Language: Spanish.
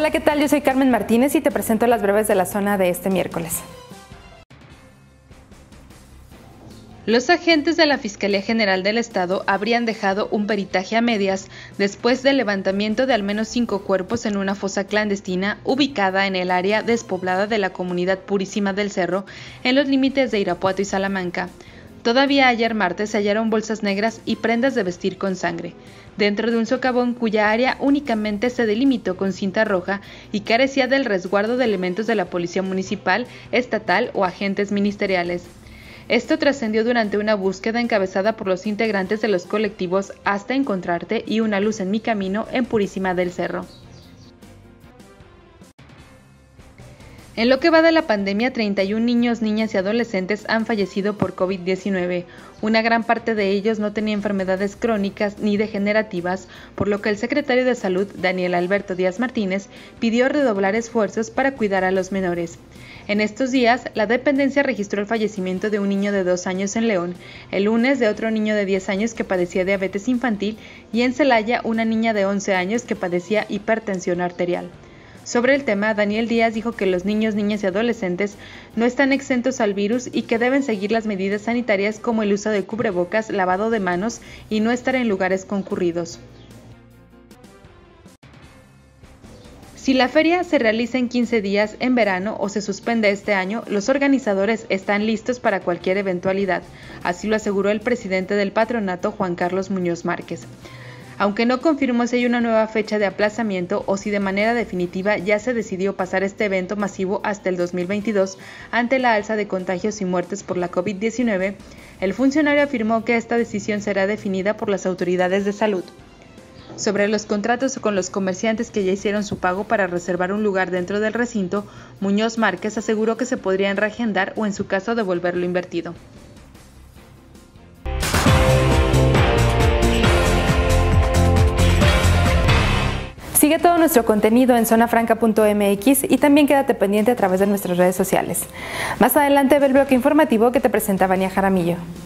Hola, ¿qué tal? Yo soy Carmen Martínez y te presento las breves de la zona de este miércoles. Los agentes de la Fiscalía General del Estado habrían dejado un peritaje a medias después del levantamiento de al menos 5 cuerpos en una fosa clandestina ubicada en el área despoblada de la comunidad Purísima del Cerro, en los límites de Irapuato y Salamanca. Todavía ayer martes se hallaron bolsas negras y prendas de vestir con sangre, dentro de un socavón cuya área únicamente se delimitó con cinta roja y carecía del resguardo de elementos de la Policía Municipal, Estatal o agentes ministeriales. Esto trascendió durante una búsqueda encabezada por los integrantes de los colectivos Hasta Encontrarte y Una Luz en Mi Camino en Purísima del Cerro. En lo que va de la pandemia, 31 niños, niñas y adolescentes han fallecido por COVID-19. Una gran parte de ellos no tenía enfermedades crónicas ni degenerativas, por lo que el secretario de Salud, Daniel Alberto Díaz Martínez, pidió redoblar esfuerzos para cuidar a los menores. En estos días, la dependencia registró el fallecimiento de un niño de 2 años en León, el lunes de otro niño de 10 años que padecía diabetes infantil y en Celaya una niña de 11 años que padecía hipertensión arterial. Sobre el tema, Daniel Díaz dijo que los niños, niñas y adolescentes no están exentos al virus y que deben seguir las medidas sanitarias como el uso de cubrebocas, lavado de manos y no estar en lugares concurridos. Si la feria se realiza en 15 días en verano o se suspende este año, los organizadores están listos para cualquier eventualidad, así lo aseguró el presidente del patronato, Juan Carlos Muñoz Márquez. Aunque no confirmó si hay una nueva fecha de aplazamiento o si de manera definitiva ya se decidió pasar este evento masivo hasta el 2022 ante la alza de contagios y muertes por la COVID-19, el funcionario afirmó que esta decisión será definida por las autoridades de salud. Sobre los contratos con los comerciantes que ya hicieron su pago para reservar un lugar dentro del recinto, Muñoz Márquez aseguró que se podrían reagendar o en su caso devolver lo invertido. Sigue todo nuestro contenido en zonafranca.mx y también quédate pendiente a través de nuestras redes sociales. Más adelante ve el bloque informativo que te presenta Vania Jaramillo.